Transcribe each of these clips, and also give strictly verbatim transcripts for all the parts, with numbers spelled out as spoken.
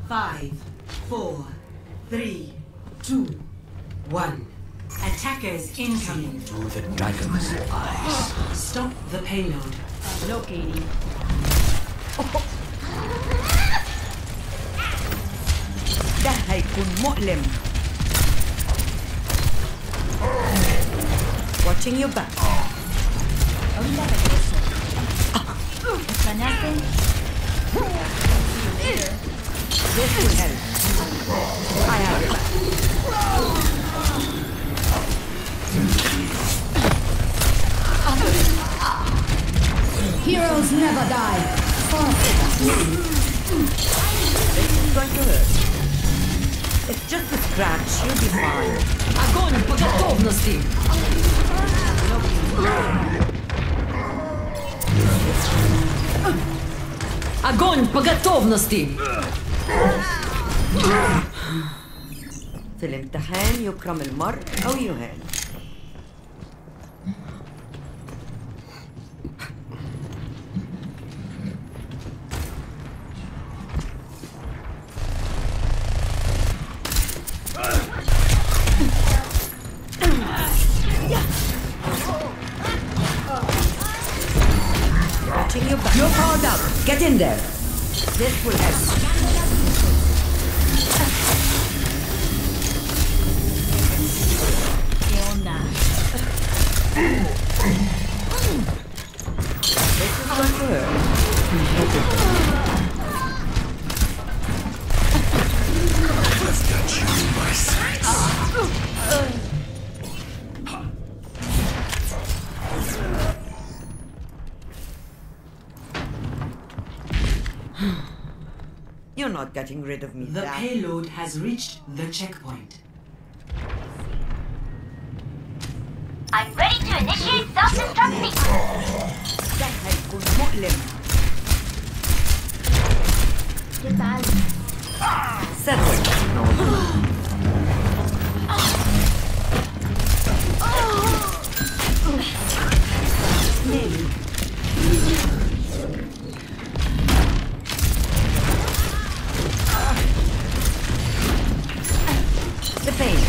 Five, four, three, two, one. Attackers incoming. To the dragon's eyes. Stop the payload. Locating. ده هيكون مؤلم. Watching your back. Ahorita regreso. ¿Ganaste? This will help. I have your back. Heroes never die. This is going to hurt. It's just a scratch. You'll be fine. Огонь по готовности! Огонь по готовности! في الامتحان يكرم المرء أو يهان. Watching your back. You're powered up. Get in there. This will help. ¿Qué onda? This is going to hurt. I've got you in my sights. You're not getting rid of me, The Zach. payload has reached the checkpoint. I'm ready to initiate self-destruct sequence. ده هيكون مؤلم. ¿Qué tal? Settle. The pain.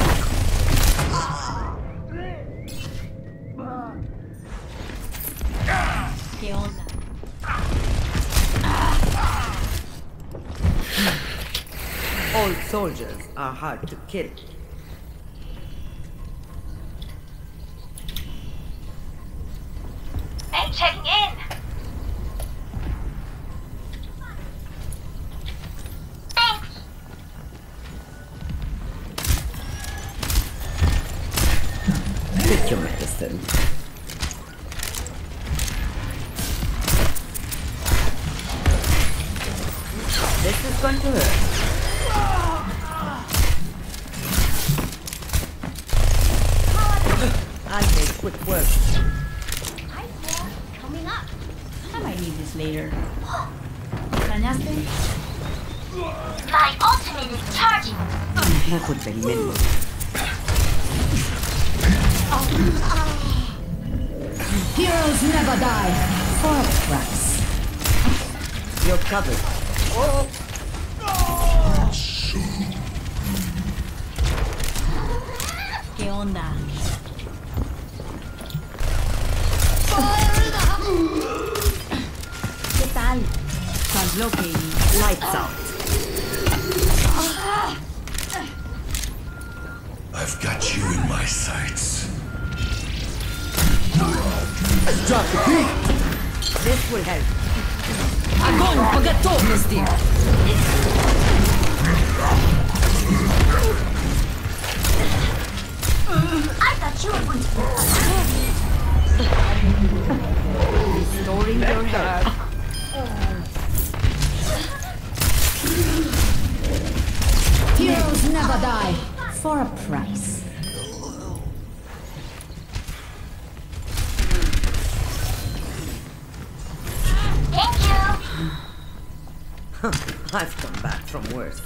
¿Qué onda? Old soldiers are hard to kill. Hey, checking in. Thanks. Take your medicine. This is going to hurt. I made quick work. Hi, Paul. Coming up. I might need this later. ¿Ganaste? My ultimate is charging. هاخد بالي منه. Heroes never die. For a price. You're covered. ¿Qué onda? ¿Qué tal? Translocating. Lights out. I've got you in my sights. Drop the beat. This will help. Огонь по готовности! I thought you were going to Restoring your health. Heroes never die. For a price. Thank you. I've come back from worse.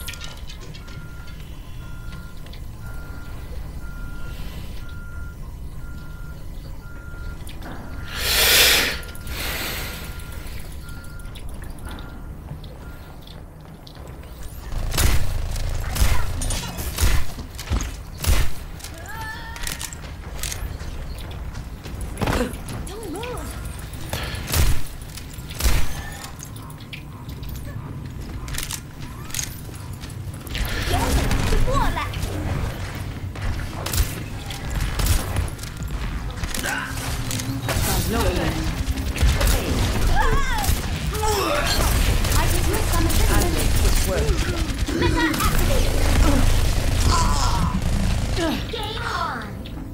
work. Mega activated. Game on.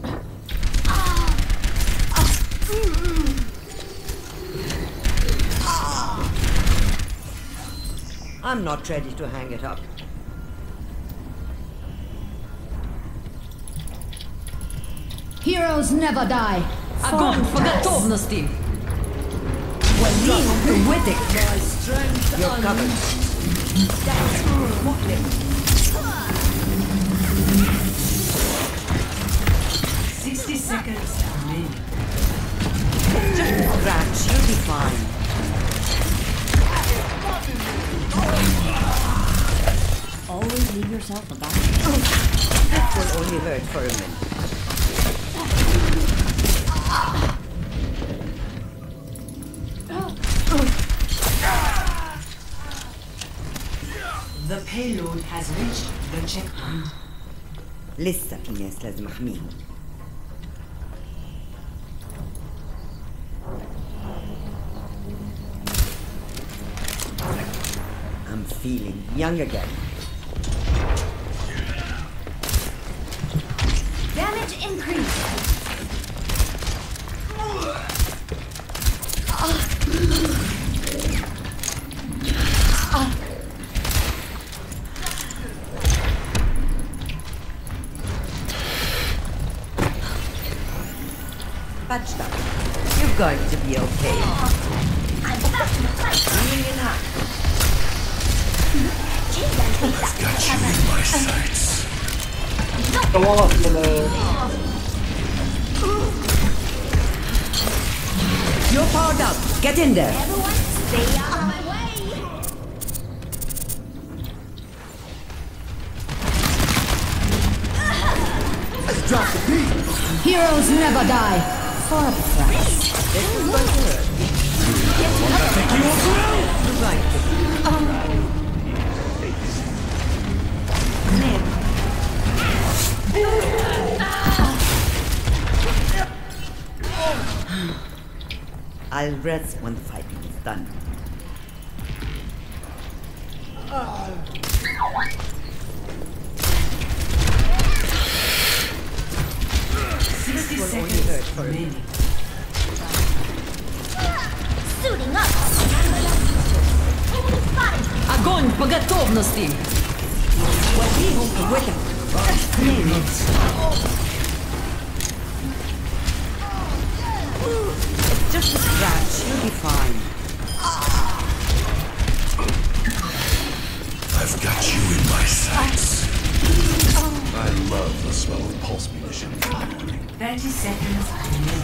I'm not ready to hang it up. Heroes never die. Огонь по готовности. You're covered. Sixty seconds remaining. Just a scratch, you'll be fine. Always leave yourself a back. That will only hurt for a minute. The payload has reached the checkpoint. لسه في ناس لازم احميهم. I'm feeling young again. Damage increase. Patched up. You're going to be okay. I'm back in the fight. Bringing it up. I've got you in my sights. You're powered up. Get in there. Everyone, stay out of my way. Let's drop the beat. Heroes never die. For the price. This is going to hurt. You're right. I'll rest when the fighting is done. Sixty will only seconds hurt for a remaining. Suiting up. Enemy spotted. Огонь по готовности. It's just a scratch. You'll be fine. I've got you in my sights. I love the smell of pulse munitions in the morning. Thirty seconds remaining.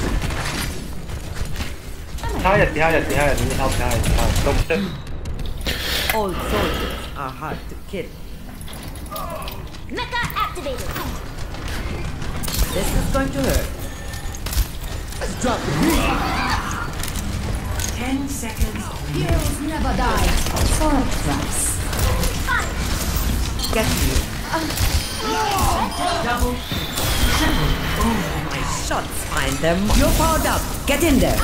behind, behind, behind, need help behind, behind. Don't push. Old soldiers are hard to kill. Mecha activated. This is going to hurt. Let's drop the beat. Ten seconds. Heroes never die. For a price. Get you. Double. My shots find them. You're powered up. Get in there.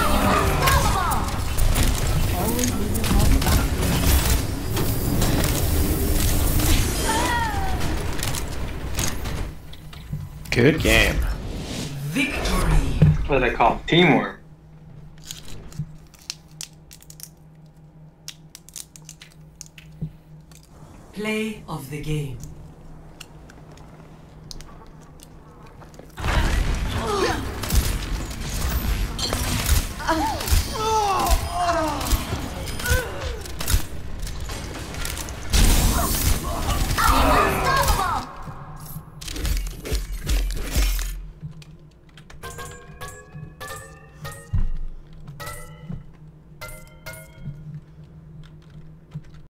Good game. Victory. What do they call it? Teamwork. Play of the game.